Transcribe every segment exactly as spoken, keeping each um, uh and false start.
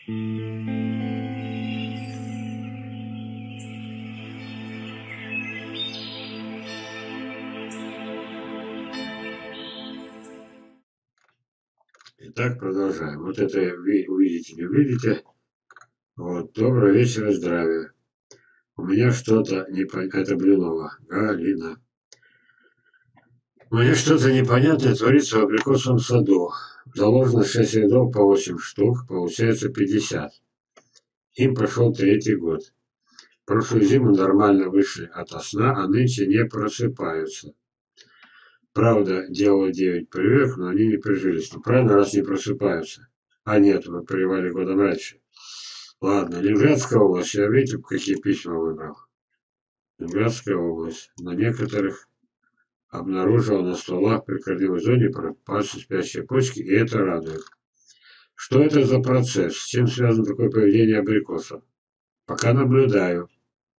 Итак, продолжаем. Вот это вы увидите, не увидите. Вот, добрый вечер и здравия. У меня что-то непонятное. Это Блинова. Галина. У меня что-то непонятное творится в абрикосовом саду. Заложено шесть рядов по восемь штук, получается пятьдесят. Им пошел третий год. Прошлую зиму нормально вышли ото сна, а нынче не просыпаются. Правда, дело девять прививок, но они не прижились. Ну, правильно, раз не просыпаются. А нет, вы прививали годом раньше. Ладно, Ленинградская область. Я видите, какие письма выбрал? Ленинградская область. На некоторых обнаружила на стволах при корневой зоне пропавшие спящие почки, и это радует. Что это за процесс? С чем связано такое поведение абрикосов? Пока наблюдаю.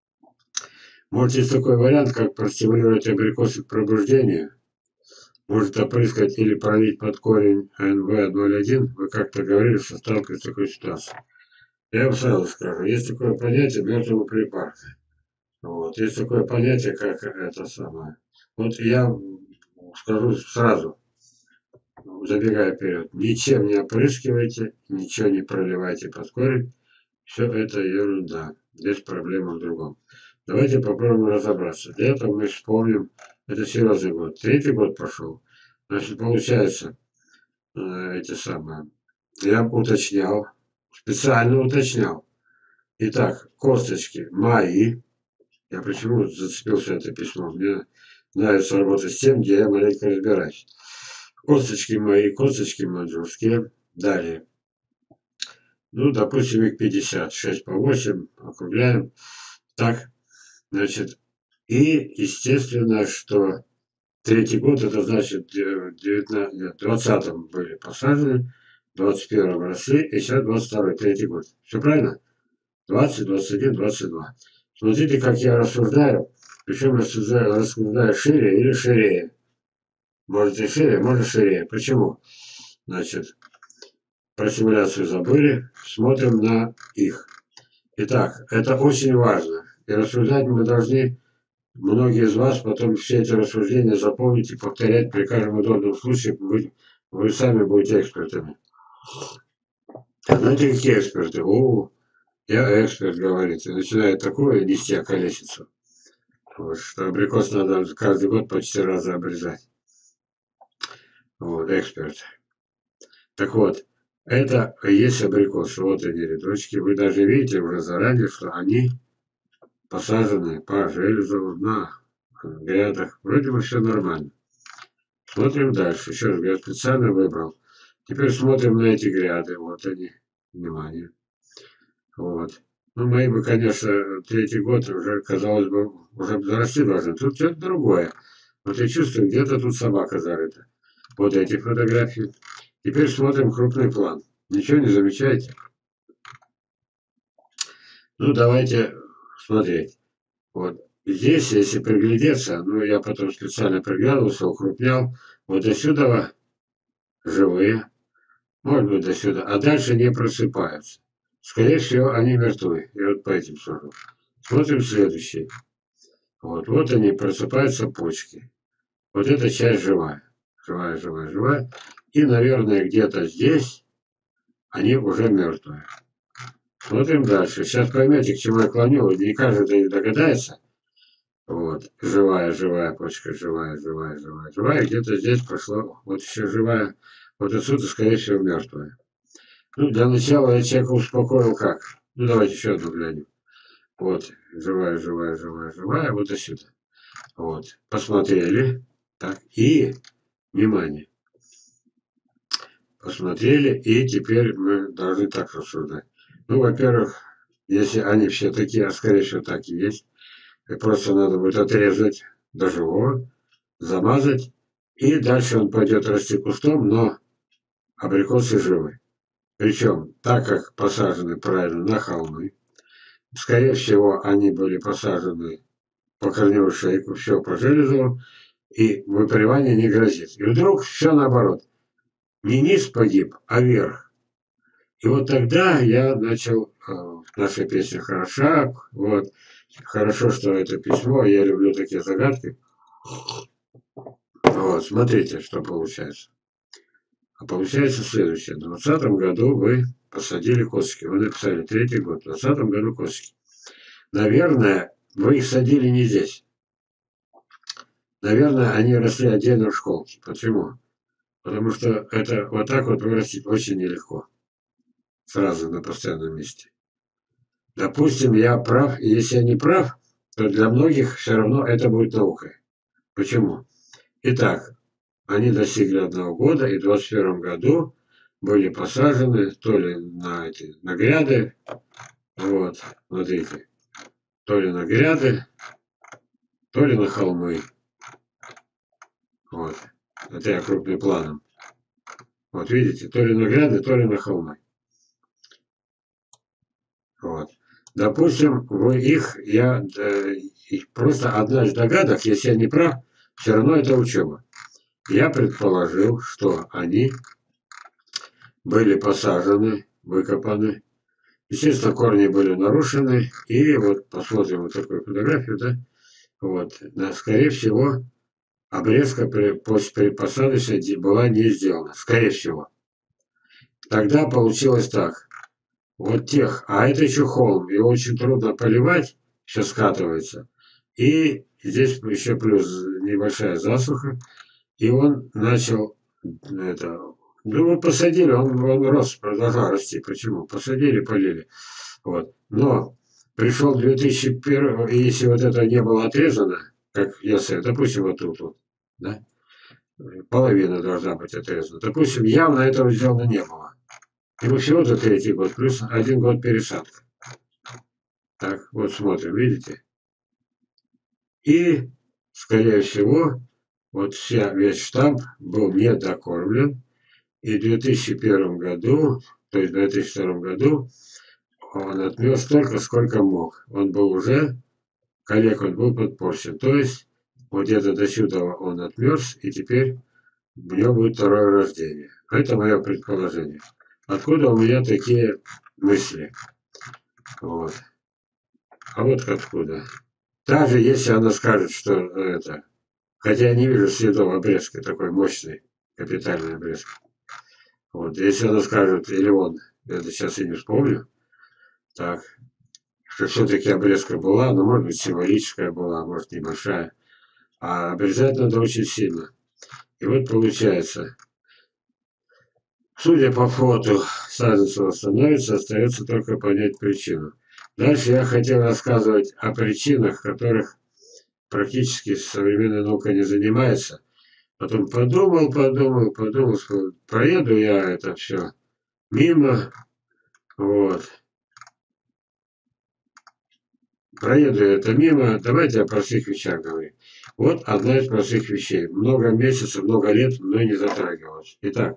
Может, есть такой вариант, как простимулировать абрикосы к пробуждению? Может, опрыскать или пролить под корень эн вэ ноль один? Вы как-то говорили, что сталкиваетесь с такой ситуацией. Я вам сразу скажу, есть такое понятие мертвого припарка. Вот. Есть такое понятие, как это самое. Вот я скажу сразу, забегая вперед, ничем не опрыскивайте, ничего не проливайте под корень. Все это ерунда. Здесь проблема в другом. Давайте попробуем разобраться. Для этого мы вспомним, это серьезный год. Третий год пошел. Значит, получается, эти самые, я уточнял, специально уточнял. Итак, косточки мои. Я почему зацепился это письмо? Мне нравится работать с тем, где я маленько разбираюсь. Косточки мои, косточки маньчжурские. Далее. Ну, допустим, их пятьдесят. шесть по восемь. Округляем. Так, значит. И, естественно, что третий год, это значит, в двадцатом были посажены, в двадцать первом росли, и сейчас двадцать второй, третий год. Все правильно? двадцать, двадцать один, двадцать два. Смотрите, как я рассуждаю. Причем рассуждаю, рассуждаю шире или ширее. Может и шире, может ширее. Почему? Значит, про симуляцию забыли. Смотрим на их. Итак, это очень важно. И рассуждать мы должны, многие из вас потом все эти рассуждения запомнить и повторять при каждом удобном случае. Вы, вы сами будете экспертами. А знаете, какие эксперты? О, я эксперт, говорит. И начинает такое нести околесицу. Вот, что абрикос надо каждый год по четыре раза обрезать. Вот, эксперт. Так вот, это есть абрикосы. Вот они рядочки. Вы даже видите уже заранее, что они посажены по железу на грядах. Вроде бы все нормально. Смотрим дальше. Еще раз, я специально выбрал. Теперь смотрим на эти гряды. Вот они. Внимание. Вот. Ну, мои бы, конечно, третий год уже, казалось бы, уже зарасти должны. Тут что-то другое. Вот я чувствую, где-то тут собака зарыта. Вот эти фотографии. Теперь смотрим крупный план. Ничего не замечаете? Ну, давайте смотреть. Вот здесь, если приглядеться, ну, я потом специально приглядывался, укрупнял. Вот до сюда живые. Может быть, до сюда. А дальше не просыпаются. Скорее всего, они мертвы. И вот по этим сортам. Смотрим следующий. Вот, вот они, просыпаются почки. Вот эта часть живая. Живая, живая, живая. И, наверное, где-то здесь они уже мертвые. Смотрим дальше. Сейчас поймете, к чему я клоню. Не каждый догадается. Вот. Живая, живая почка. Живая, живая, живая, живая. Где-то здесь пошло. Вот еще живая. Вот отсюда, скорее всего, мертвая. Ну, для начала я человека успокоил как. Ну, давайте еще одну глянем. Вот. Живая, живая, живая, живая. Вот отсюда. Вот. Посмотрели. Так. И, внимание. Посмотрели. И теперь мы должны так рассуждать. Ну, во-первых, если они все такие, а скорее всего так и есть, и просто надо будет отрезать до живого, замазать, и дальше он пойдет расти кустом, но абрикосы живы. Причем, так как посажены правильно на холмы, скорее всего, они были посажены по корневую шейку, все по железу, и выпаривание не грозит. И вдруг все наоборот. Не низ погиб, а верх. И вот тогда я начал, э, наша песня хороша, вот, хорошо, что это письмо, я люблю такие загадки. Вот, смотрите, что получается. А получается следующее. В двадцатом году вы посадили косточки. Вы написали третий год. В двадцатом году косточки. Наверное, вы их садили не здесь. Наверное, они росли отдельно в школке. Почему? Потому что это вот так вот вырастить очень нелегко. Сразу на постоянном месте. Допустим, я прав, и если я не прав, то для многих все равно это будет наукой. Почему? Итак, они достигли одного года, и в двадцать первом году были посажены то ли на эти на гряды, вот, смотрите, то ли на гряды, то ли на холмы. Вот. Это я крупным планом. Вот видите, то ли на гряды, то ли на холмы. Вот. Допустим, вы их, я э, их просто одна из догадок, если я не прав, все равно это учеба. Я предположил, что они были посажены, выкопаны. Естественно, корни были нарушены. И вот посмотрим вот такую фотографию, да. Вот. Да, скорее всего, обрезка при, после при посадочной была не сделана. Скорее всего. Тогда получилось так. Вот тех, а это еще холм, его очень трудно поливать, все скатывается. И здесь еще плюс небольшая засуха. И он начал, это, ну вот посадили, он, он рос, продолжал расти. Почему? Посадили, полили. Вот. Но пришел две тысячи первый, и если вот это не было отрезано, как если, допустим, вот тут вот, да, половина должна быть отрезана. Допустим, явно этого сделано не было. Ему всего-то третий год, плюс один год пересадка. Так, вот смотрим, видите? И, скорее всего, вот вся, весь штамп был недокормлен. И в две тысячи первом году, то есть в две тысячи втором году, он отмёр столько, сколько мог. Он был уже, коллег, он был подпорчен. То есть, вот где-то до сюда он отмерз, и теперь у него будет второе рождение. Это мое предположение. Откуда у меня такие мысли? Вот. А вот откуда. Даже если она скажет, что это... Хотя я не вижу следов обрезки, такой мощный, капитальный обрезки. Вот. Если она скажет, или он, это сейчас я не вспомню, так, что все-таки обрезка была, но может быть символическая была, может небольшая. А обрезать надо очень сильно. И вот получается, судя по фото, саженцева становится, остается только понять причину. Дальше я хотел рассказывать о причинах, которых практически современная наука не занимается. Потом подумал, подумал, подумал, что проеду я это все мимо, вот. Проеду я это мимо, давайте о простых вещах говорим. Вот одна из простых вещей. Много месяцев, много лет мной не затрагивалась. Итак,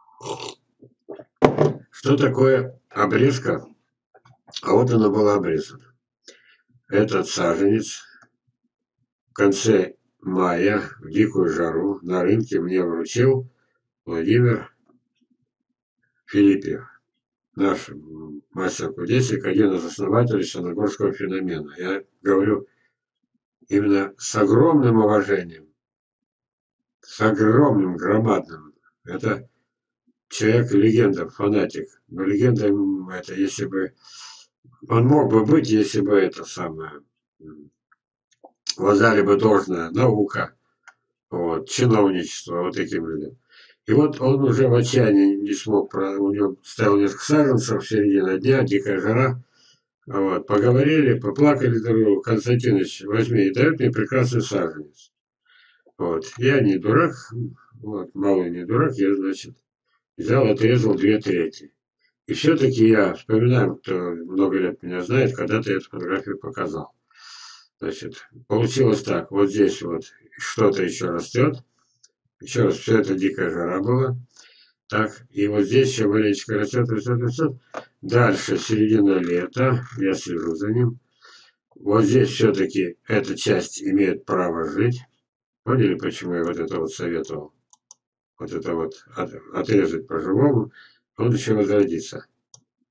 что такое обрезка? А вот она была обрезана. Этот саженец в конце мая, в дикую жару, на рынке мне вручил Владимир Филиппев, наш мастер-кудесник, один из основателей Соногорского феномена. Я говорю именно с огромным уважением, с огромным, громадным. Это человек-легенда, фанатик. Но легенда это, если бы... Он мог бы быть, если бы это самое... Воздали бы должное наука, вот, чиновничество вот таким людям. И вот он уже в отчаянии не смог, у него стоял несколько саженцев, середина дня, дикая жара. Вот, поговорили, поплакали друг другу. Константинович, возьми, и дает мне прекрасный саженец. Вот, я не дурак, вот, малый не дурак, я, значит, взял, отрезал две трети. И все-таки я вспоминаю, кто много лет меня знает, когда-то я эту фотографию показал. Значит, получилось так, вот здесь вот что-то еще растет. Еще раз, все это дикая жара была. Так, и вот здесь еще маленечко растет, растет, растет. Дальше середина лета, я слежу за ним. Вот здесь все-таки эта часть имеет право жить. Поняли, почему я вот это вот советовал? Вот это вот от, отрезать по-живому, он еще возродится.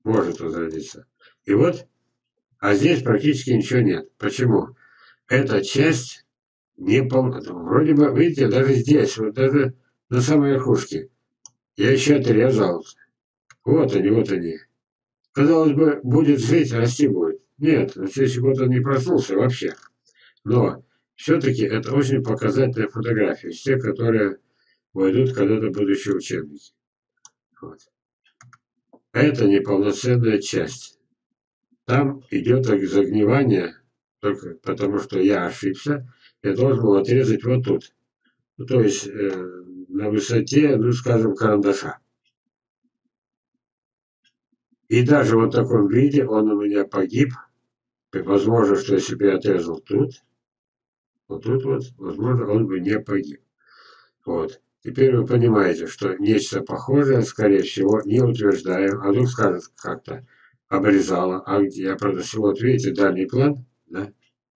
может возродиться. И вот, а здесь практически ничего нет. Почему? Эта часть не полна. Вроде бы, видите, даже здесь, вот даже на самой верхушке, я еще отрезал. Вот они, вот они. Казалось бы, будет жить, расти будет. Нет, на следующий год он не проснулся вообще. Но все-таки это очень показательная фотография из тех, которые войдут когда-то в будущие учебники. Вот. Это неполноценная часть. Там идет загнивание, только потому что я ошибся, я должен был отрезать вот тут. Ну, то есть э, на высоте, ну, скажем, карандаша. И даже вот в таком виде он у меня погиб. Возможно, что если бы я отрезал тут, вот тут вот, возможно, он бы не погиб. Вот. Теперь вы понимаете, что нечто похожее, скорее всего, не утверждаю, а вдруг скажет как-то обрезало. А где я, правда, вот видите, дальний план, да?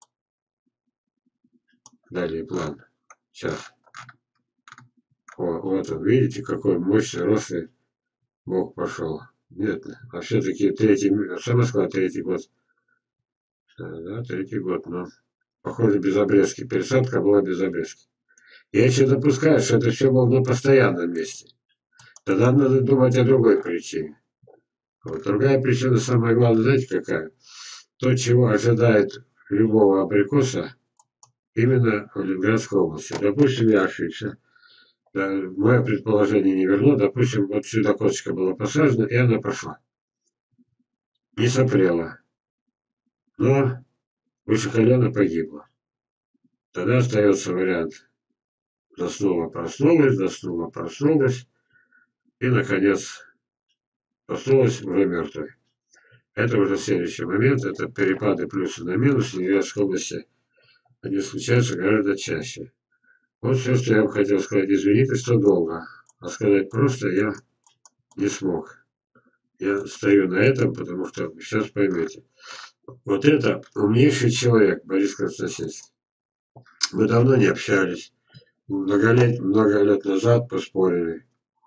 Дальний план. Сейчас. О, вот он, видите, какой мощный, рослый бог пошел. Нет, а все-таки третий, сама сказала, третий год. Да, третий год, но, похоже, без обрезки. Пересадка была без обрезки. Я еще допускаю, что это все было на постоянном месте. Тогда надо думать о другой причине. Вот другая причина, самая главная, знаете какая? То, чего ожидает любого абрикоса именно в Ленинградской области. Допустим, я ошибся. Да, мое предположение не верно. Допустим, вот сюда косточка была посажена, и она пошла. Не сопрела. Но выше колена погибла. Тогда остается вариант. Заснула, проснулась, заснула, проснулась. И, наконец, проснулась уже мертвой. Это уже следующий момент. Это перепады плюса на минус в Ленинградской области. Они случаются гораздо чаще. Вот все, что я вам хотел сказать. Извините, что долго. А сказать просто я не смог. Я стою на этом, потому что сейчас поймете. Вот это умнейший человек, Борис Константинович. Мы давно не общались. Много лет, много лет назад поспорили.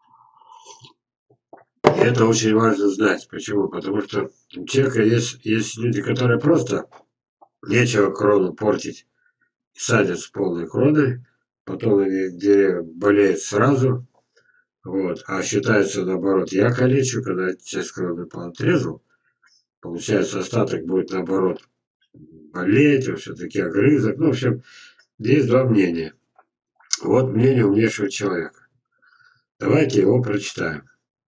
И это очень важно знать. Почему? Потому что у человека есть, есть люди, которые просто нечего крону портить. Садят с полной кроной. Потом они деревья болеют сразу. Вот. А считается наоборот, я калечу, когда часть кроны поотрезал. Получается, остаток будет наоборот болеть, все-таки огрызок. Ну, в общем, есть два мнения. Вот мнение умнейшего человека. Давайте его прочитаем.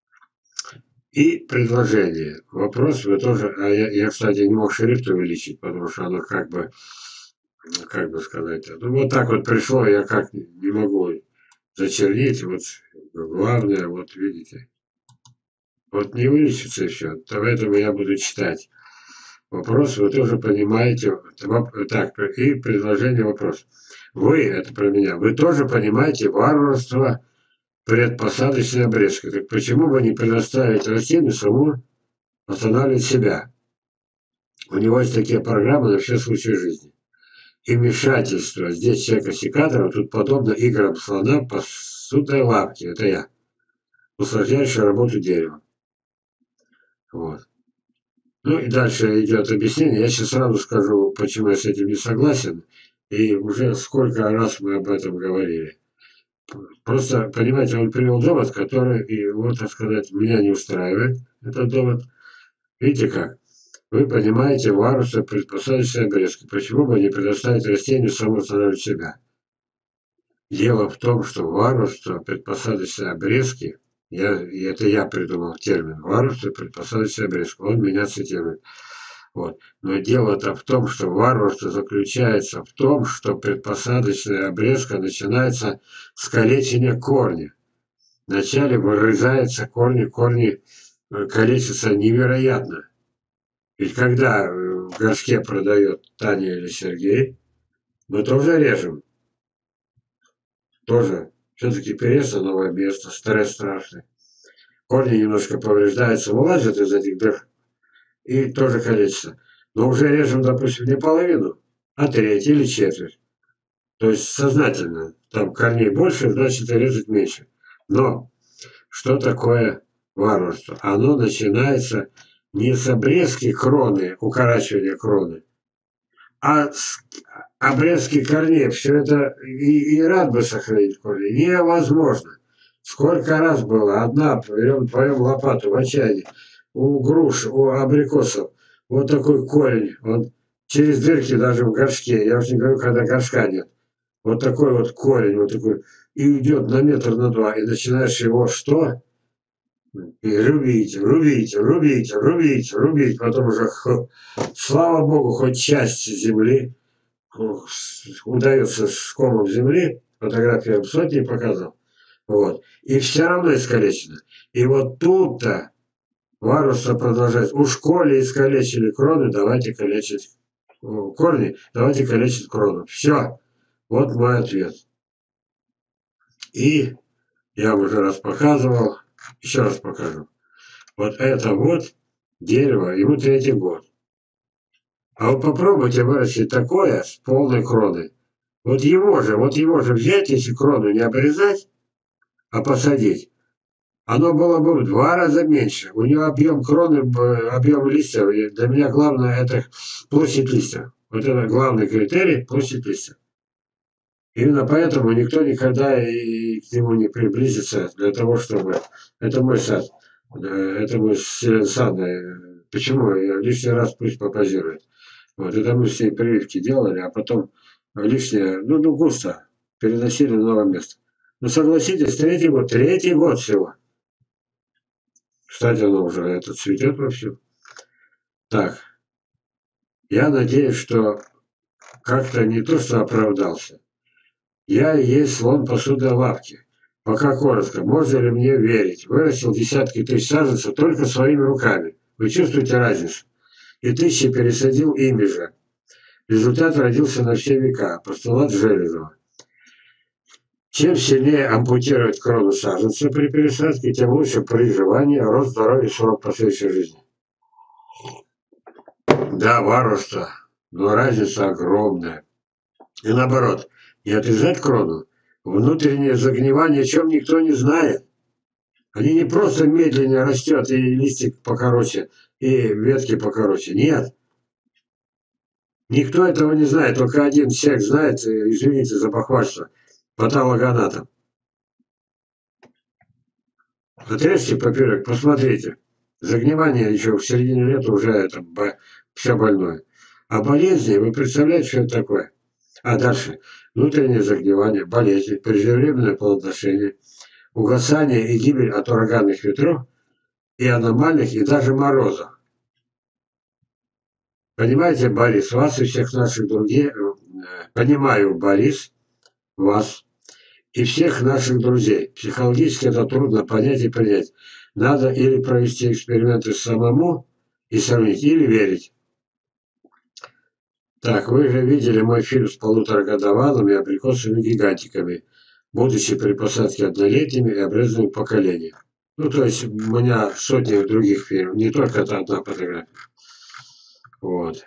И предложение. Вопрос вы тоже... А я, я, кстати, не мог шрифт увеличить, потому что оно как бы... Как бы сказать... Ну, вот так вот пришло, я как не могу зачернить. Вот главное, вот видите. Вот не увеличится все. Поэтому я буду читать. Вопрос вы тоже понимаете. Так, и предложение вопрос. Вы, это про меня, вы тоже понимаете варварство предпосадочной обрезки. Так почему бы не предоставить растению самому останавливать себя? У него есть такие программы на все случаи жизни. И вмешательство здесь человека-секатора, тут подобно играм слона по сутой лапке. Это я. Усложняющая работу дерева. Вот. Ну и дальше идет объяснение. Я сейчас сразу скажу, почему я с этим не согласен. И уже сколько раз мы об этом говорили. Просто, понимаете, он привел довод, который, и вот, так сказать, меня не устраивает, этот довод. Видите как? Вы понимаете варварство предпосадочной обрезки. Почему бы не предоставить растению само восстанавливать себя? Дело в том, что варварство предпосадочной обрезки, я, это я придумал термин, варварство предпосадочной обрезки, он меня цитирует. Вот. Но дело-то в том, что варварство заключается в том, что предпосадочная обрезка начинается с калечения корня. Вначале вырезаются корни, корни калечатся невероятно. Ведь когда в горшке продает Таня или Сергей, мы тоже режем. Тоже. Все-таки переезд на новое место, стресс страшный. Корни немножко повреждаются, вылазят из этих дыр и тоже калечатся. Но уже режем, допустим, не половину, а треть или четверть. То есть сознательно. Там корней больше, значит и резать меньше. Но что такое варварство? Оно начинается не с обрезки кроны, укорачивания кроны, а с обрезки корней. Все это и, и рад бы сохранить корни. Невозможно. Сколько раз было, одна, берем твою лопату в отчаянии, у груш, у абрикосов, вот такой корень, он через дырки даже в горшке, я уже не говорю, когда горшка нет, вот такой вот корень, вот такой, и идет на метр, на два, и начинаешь его что? И рубить, рубить, рубить, рубить, рубить, потом уже, слава богу, хоть часть земли удается с комом земли, фотография в сотни показал, вот, и все равно искалечено. И вот тут-то Варуса продолжает, у школе искалечили кроны, давайте калечить корни, давайте калечить крону. Все, вот мой ответ. И я уже раз показывал, еще раз покажу. Вот это вот дерево, ему третий год. А вот попробуйте вырастить такое с полной кроной. Вот его же, вот его же взять, если крону не обрезать, а посадить, оно было бы в два раза меньше. У него объем кроны, объем листьев. И для меня главное это площадь листьев. Вот это главный критерий – площадь листьев. Именно поэтому никто никогда и к нему не приблизится для того, чтобы... Это мой сад. Это мой сад. Почему? Я лишний раз пусть попозирует. Вот это мы все прививки делали, а потом лишнее, ну, ну густо переносили на новое место. Ну согласитесь, третий год, третий год всего. Кстати, оно уже это цветет вовсю. Так, я надеюсь, что как-то не то, что оправдался. Я и есть слон посудной лавки. Пока коротко, можно ли мне верить? Вырастил десятки тысяч саженцев только своими руками. Вы чувствуете разницу? И тысячи пересадил ими же. Результат родился на все века. Постулат Железова. Чем сильнее ампутировать крону саженца при пересадке, тем лучше приживание, рост здоровья и срок последующей жизни. Да, варварство, но разница огромная. И наоборот, не отрезать крону, внутреннее загнивание, о чем никто не знает. Они не просто медленнее растет, и листик покороче, и ветки покороче. Нет. Никто этого не знает, только один человек знает, извините за бахвальство, патологоанатом. Отрежьте поперек, посмотрите. Загнивание еще в середине лета уже это все больное. А болезни, вы представляете, что это такое? А дальше. Внутреннее загнивание, болезни, преждевременное плодоношение, угасание и гибель от ураганных ветров и аномальных, и даже морозов. Понимаете, Борис, вас и всех наших других, понимаю, Борис, вас и всех наших друзей. Психологически это трудно понять и принять. Надо или провести эксперименты самому и сравнить, или верить. Так, вы же видели мой фильм с полуторагодовалыми абрикосами-гигантиками, будучи при посадке однолетними и обрезанными поколениями. Ну, то есть у меня сотни других фильмов, не только это одна фотография. Вот.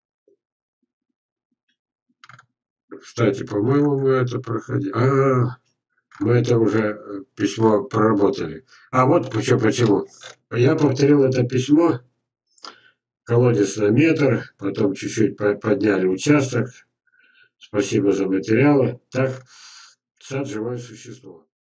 Кстати, по-моему, мы это проходили. А, мы это уже письмо проработали. А вот почему, почему. Я повторил это письмо, колодец на метр, потом чуть-чуть подняли участок. Спасибо за материалы. Так, сад живое существо.